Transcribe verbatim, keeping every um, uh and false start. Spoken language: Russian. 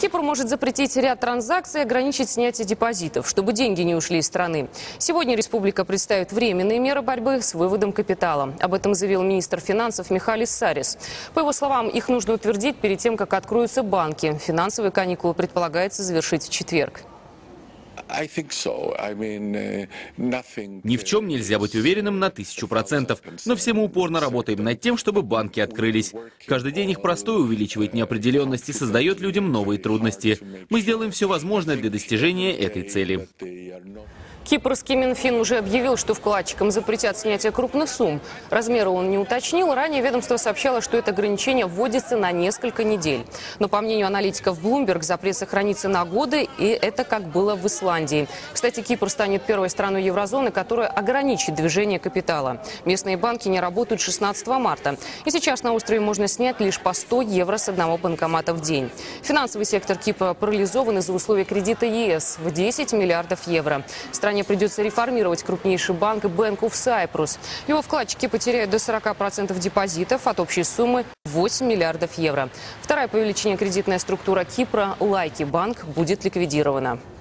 Кипр может запретить ряд транзакций и ограничить снятие депозитов, чтобы деньги не ушли из страны. Сегодня республика представит временные меры борьбы с выводом капитала. Об этом заявил министр финансов Михалис Сарис. По его словам, их нужно утвердить перед тем, как откроются банки. Финансовые каникулы предполагается завершить в четверг. Ни в чем нельзя быть уверенным на тысячу процентов, но все мы упорно работаем над тем, чтобы банки открылись. Каждый день их простой увеличивает неопределенность и создает людям новые трудности. Мы сделаем все возможное для достижения этой цели. Кипрский Минфин уже объявил, что вкладчикам запретят снятие крупных сумм. Размеры он не уточнил. Ранее ведомство сообщало, что это ограничение вводится на несколько недель. Но, по мнению аналитиков Bloomberg, запрет сохранится на годы, и это как было в Исландии. Кстати, Кипр станет первой страной еврозоны, которая ограничит движение капитала. Местные банки не работают шестнадцатого марта. И сейчас на острове можно снять лишь по сто евро с одного банкомата в день. Финансовый сектор Кипра парализован из-за условий кредита ЕС в десять миллиардов евро. Стране придется реформировать крупнейший банк Bank of Cyprus. Его вкладчики потеряют до сорока процентов депозитов от общей суммы восемь миллиардов евро. Вторая по величине кредитная структура Кипра, Лайки банк, будет ликвидирована.